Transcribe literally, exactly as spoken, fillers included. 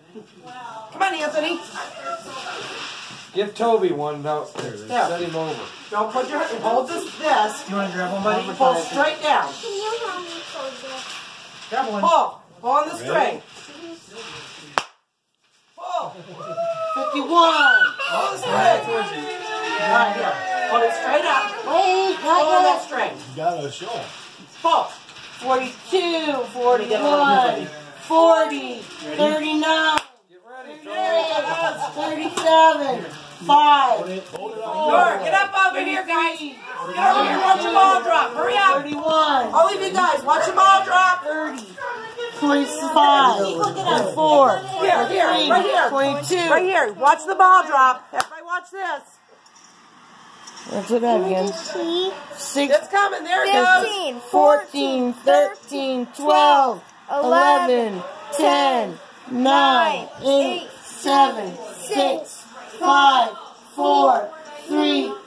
Come on, Anthony. Give Toby one downstairs. Yeah. Set him over. Don't put your hold this. This. You want to grab one, buddy? Pull straight down. Can you help me hold this? Grab one. Pull. Pull on the string. Pull. Fifty-one. Pull the string. All right, here. Hold it straight up. Wait, Pull on that string. You gotta show him. Pull. forty-two, forty-one, forty, thirty-nine, thirty-eight, thirty-seven, five, four. Get up over here, guys. Get over here. Watch your ball drop. Hurry up. thirty-one. All of you guys, watch your ball drop. thirty. twenty-five. four. Here, here, right here. twenty-two. Right here. Watch the ball drop. Everybody watch this. Let's look at it again. Six. It's coming. There it goes. fifteen, fourteen, thirteen, twelve, eleven, ten, nine, eight, seven, six, five, four, three,